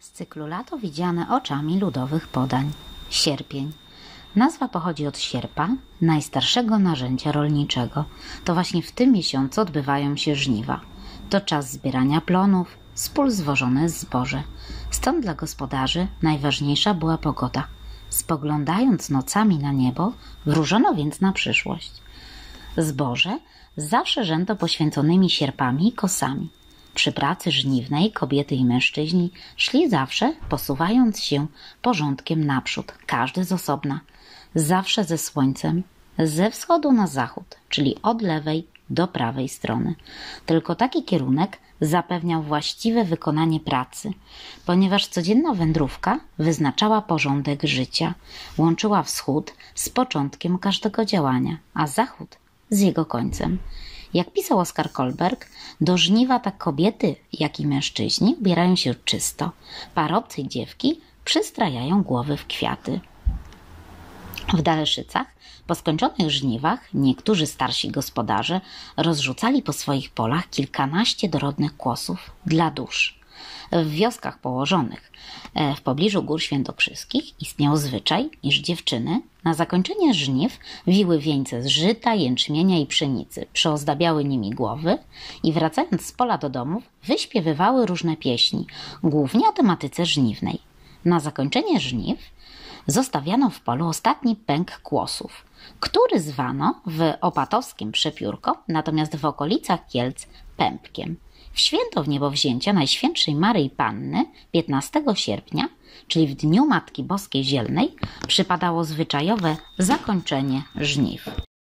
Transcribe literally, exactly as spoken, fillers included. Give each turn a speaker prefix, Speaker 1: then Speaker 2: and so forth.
Speaker 1: Z cyklu Lato widziane oczami ludowych podań. Sierpień. Nazwa pochodzi od sierpa, najstarszego narzędzia rolniczego. To właśnie w tym miesiącu odbywają się żniwa. To czas zbierania plonów, z pól zwożone zboże. Stąd dla gospodarzy najważniejsza była pogoda. Spoglądając nocami na niebo, wróżono więc na przyszłość. Zboże zawsze rzęto poświęconymi sierpami i kosami. Przy pracy żniwnej kobiety i mężczyźni szli zawsze, posuwając się porządkiem naprzód, każdy z osobna, zawsze ze słońcem, ze wschodu na zachód, czyli od lewej do prawej strony. Tylko taki kierunek zapewniał właściwe wykonanie pracy, ponieważ codzienna wędrówka wyznaczała porządek życia, łączyła wschód z początkiem każdego działania, a zachód z jego końcem. Jak pisał Oskar Kolberg, do żniwa tak kobiety, jak i mężczyźni ubierają się czysto. Parobcy i dziewki przystrajają głowy w kwiaty. W Daleszycach, po skończonych żniwach, niektórzy starsi gospodarze rozrzucali po swoich polach kilkanaście dorodnych kłosów dla dusz. W wioskach położonych w pobliżu Gór Świętokrzyskich istniał zwyczaj, iż dziewczyny na zakończenie żniw wiły wieńce z żyta, jęczmienia i pszenicy, przyozdabiały nimi głowy i wracając z pola do domów wyśpiewywały różne pieśni, głównie o tematyce żniwnej. Na zakończenie żniw zostawiano w polu ostatni pęk kłosów, który zwano w opatowskim Przepiórko, natomiast w okolicach Kielc pępkiem. W święto Wniebowzięcia Najświętszej Maryi Panny piętnastego sierpnia, czyli w dniu Matki Boskiej Zielnej, przypadało zwyczajowe zakończenie żniw.